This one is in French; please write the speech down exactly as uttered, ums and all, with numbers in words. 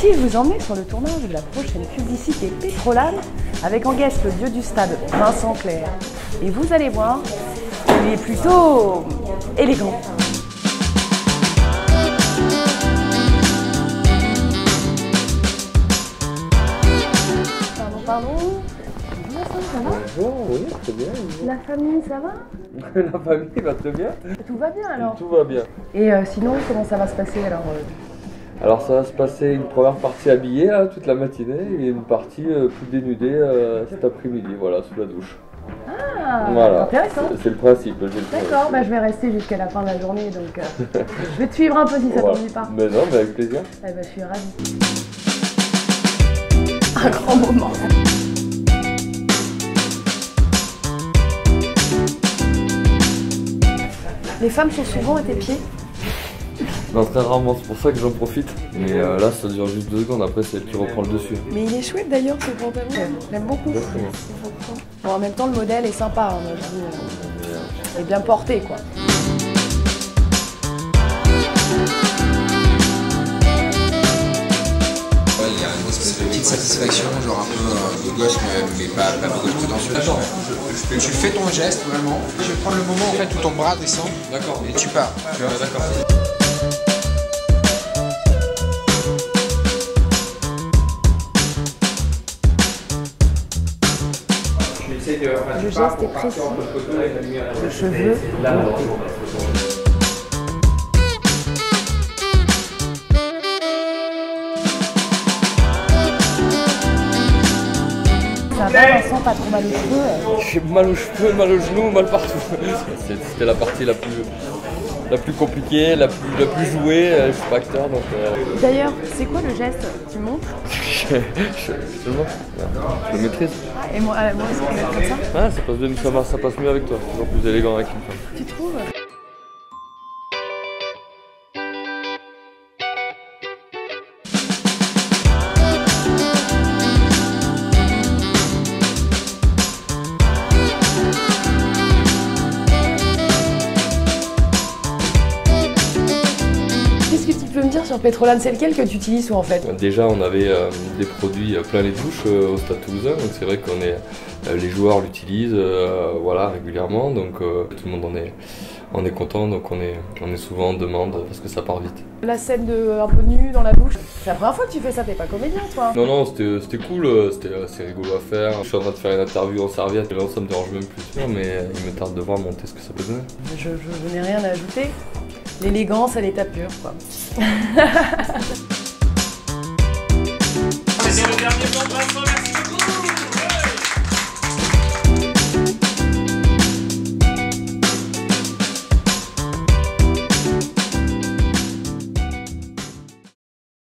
Ici, je vous emmène sur le tournage de la prochaine publicité Pétrolane avec en guest le dieu du stade, Vincent Clerc. Et vous allez voir, il est plutôt élégant. Pardon, pardon. Ça va? Bonjour, oui, très bien. La famille, ça va? La famille va très bien. Tout va bien alors? Tout va bien. Et euh, sinon, comment ça va se passer alors? euh... Alors ça va se passer une première partie habillée là, toute la matinée et une partie euh, plus dénudée euh, cet après-midi, voilà, sous la douche. Ah, voilà. Intéressant. C'est le principe. D'accord, bah, je vais rester jusqu'à la fin de la journée, donc euh, je vais te suivre un peu si ça voilà. t'ennuie pas. Mais non, mais avec plaisir. Eh ben, je suis ravie. Un grand moment. Les femmes sont souvent à tes pieds? Non, très rarement, c'est pour ça que j'en profite. Mais euh, là, ça dure juste deux secondes, après c'est elle qui reprend le dessus. Mais il est chouette d'ailleurs ce pantalon, j'aime beaucoup. Exactement. Bon, en même temps, le modèle est sympa, hein, moi, je dis, euh, il est bien porté quoi. Il y a une espèce de petite satisfaction, genre un peu euh, de gosse, mais, mais pas, pas de gosse prétentieux. D'accord, tu fais ton geste vraiment. Je vais prendre le moment en fait où ton bras descend. D'accord. Et tu pars. Tu vois, d'accord. Le geste est précis. Le cheveu. Ça va, Vincent, pas trop mal aux cheveux? J'ai mal aux cheveux, mal aux genoux, mal partout. C'était la partie la plus, la plus compliquée, la plus, la plus jouée. Je suis pas acteur donc. Euh... D'ailleurs, c'est quoi le geste? Tu montres? je, je, je, le montre. Je le maîtrise. Ah, et moi, euh, moi est-ce qu'on va être comme ça? Ah, ça passe, bien, ça, va, ça passe mieux avec toi. C'est toujours plus élégant avec une femme. Tu trouves? Qu'est-ce que tu peux me dire sur Pétrolane? C'est lequel que tu utilises en fait? Déjà, on avait euh, des produits plein les touches euh, au Stade Toulousain, donc c'est vrai qu'on est, euh, les joueurs l'utilisent, euh, voilà, régulièrement, donc euh, tout le monde en est, en est content, donc on est, on est souvent en demande parce que ça part vite. La scène de un peu nu dans la douche, c'est la première fois que tu fais ça, t'es pas comédien toi? Non, non, c'était cool, c'était assez rigolo à faire. Je suis en train de faire une interview en serviette, et là ça me dérange même plus, mais il me tarde de voir monter ce que ça peut donner. Je, je, je n'ai rien à ajouter. L'élégance à l'état pur, quoi. C'est le dernier plan de Vincent, merci.